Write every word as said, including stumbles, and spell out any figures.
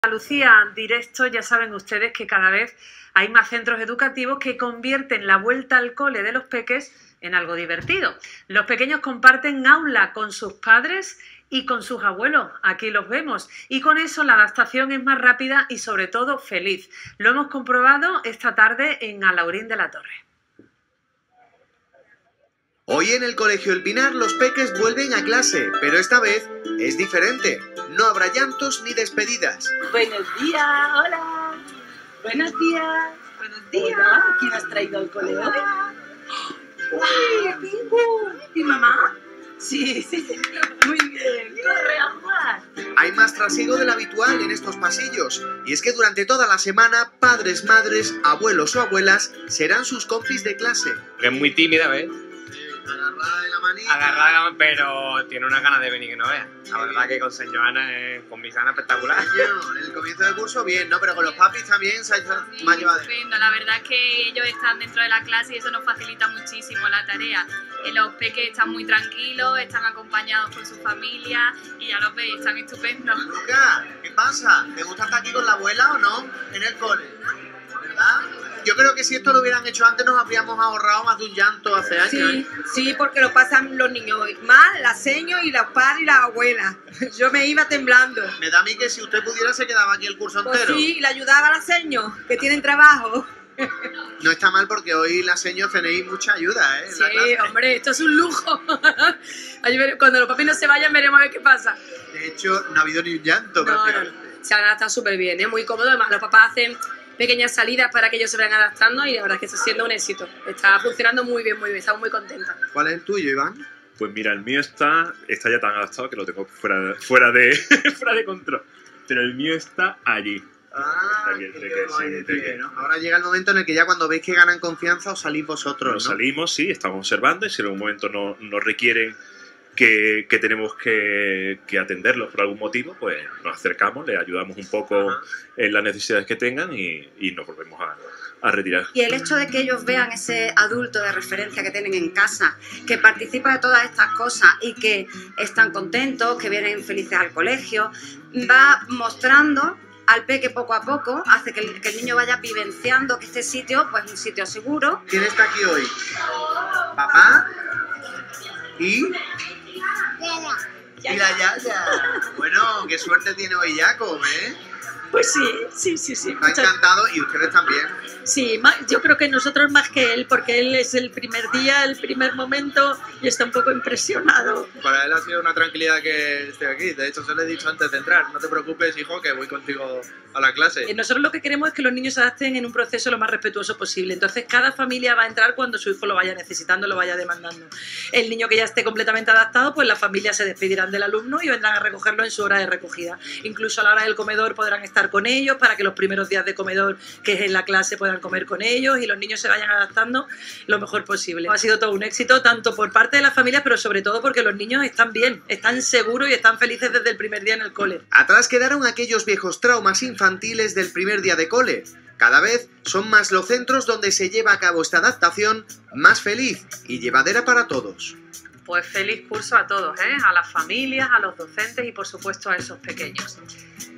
Andalucía directo, ya saben ustedes que cada vez hay más centros educativos que convierten la vuelta al cole de los peques en algo divertido. Los pequeños comparten aula con sus padres y con sus abuelos, aquí los vemos, y con eso la adaptación es más rápida y sobre todo feliz. Lo hemos comprobado esta tarde en Alhaurín de la Torre. Hoy en el Colegio El Pinar los peques vuelven a clase, pero esta vez es diferente. No habrá llantos ni despedidas. Buenos días, hola. Buenos días. Buenos días. Hola. ¿Quién has traído al cole hoy? ¡Ay, Pingu! ¿Y mamá? Sí, sí. Muy bien. Corre a jugar. Hay más trasiego del habitual en estos pasillos. Y es que durante toda la semana, padres, madres, abuelos o abuelas serán sus compis de clase. Es muy tímida, ¿ves? Agarrada de la manita. Agarrada de la mano, pero tiene unas ganas de venir que no veas. La verdad que con señor Ana, eh, con mis Ana espectacular. Bueno, el comienzo del curso bien, ¿no? Pero con los papis también se ha hecho Sí, más llevadero. estupendo. La verdad es que ellos están dentro de la clase y eso nos facilita muchísimo la tarea. Eh, Los peques están muy tranquilos, están acompañados por su familia y ya los veis, están estupendos. Lucas, ¿qué pasa? ¿Te gusta estar aquí con la abuela o no? En el cole, ¿verdad? Yo creo que si esto lo hubieran hecho antes nos habríamos ahorrado más de un llanto hace años. Sí, sí, porque lo pasan los niños mal, la seño y los padres y la abuela. Yo me iba temblando. Me da a mí que si usted pudiera se quedaba aquí el curso Pues entero. sí, le ayudaba a la seño, que tienen trabajo. No está mal porque hoy las seños tenéis mucha ayuda, ¿eh? En la Sí, clase. hombre, esto es un lujo. Ahí vere- Cuando los papis no se vayan, veremos a ver qué pasa. De hecho, no ha habido ni un llanto. No, no, prácticamente. no. Se han adaptado súper bien, es muy cómodo. Además, los papás hacen pequeñas salidas para que ellos se vayan adaptando y la verdad es que está siendo un éxito. Está funcionando muy bien, muy bien. Estamos muy contentas. ¿Cuál es el tuyo, Iván? Pues mira, el mío está, está ya tan adaptado que lo tengo fuera, fuera, de, fuera de control. Pero el mío está allí. Ah, Está bien, qué de que guay, sí, de de que, que- ¿no? Ahora llega el momento en el que ya cuando veis que ganan confianza os salís vosotros, Nos ¿no? salimos, sí, estamos observando y si en algún momento no- nos requieren que, que tenemos que, que atenderlos por algún motivo, pues nos acercamos, les ayudamos un poco Ajá. en las necesidades que tengan y, y nos volvemos a, a retirar. Y el hecho de que ellos vean ese adulto de referencia que tienen en casa, que participa de todas estas cosas y que están contentos, que vienen felices al colegio, va mostrando al peque poco a poco, hace que el, que el niño vaya vivenciando que este sitio pues es un sitio seguro. ¿Quién está aquí hoy? ¿Papá? ¿Y? Y la Yaya. Bueno, qué suerte tiene hoy Jacob, ¿eh? Pues sí, sí, sí, sí. Está Muchas- encantado y ustedes también. Sí, ma- yo creo que nosotros más que él, porque él es el primer día, el primer momento y está un poco impresionado. Para él ha sido una tranquilidad que esté aquí. De hecho, se lo he dicho antes de entrar. No te preocupes, hijo, que voy contigo a la clase. Eh, Nosotros lo que queremos es que los niños se adapten en un proceso lo más respetuoso posible. Entonces, cada familia va a entrar cuando su hijo lo vaya necesitando, lo vaya demandando. El niño que ya esté completamente adaptado, pues las familias se despedirán del alumno y vendrán a recogerlo en su hora de recogida. Incluso a la hora del comedor podrán estar con ellos para que los primeros días de comedor, que es en la clase, puedan comer con ellos y los niños se vayan adaptando lo mejor posible. Ha sido todo un éxito, tanto por parte de las familias, pero sobre todo porque los niños están bien, están seguros y están felices desde el primer día en el cole. Atrás quedaron aquellos viejos traumas infantiles del primer día de cole. Cada vez son más los centros donde se lleva a cabo esta adaptación más feliz y llevadera para todos. Pues feliz curso a todos, ¿eh? A las familias, a los docentes y por supuesto a esos pequeños.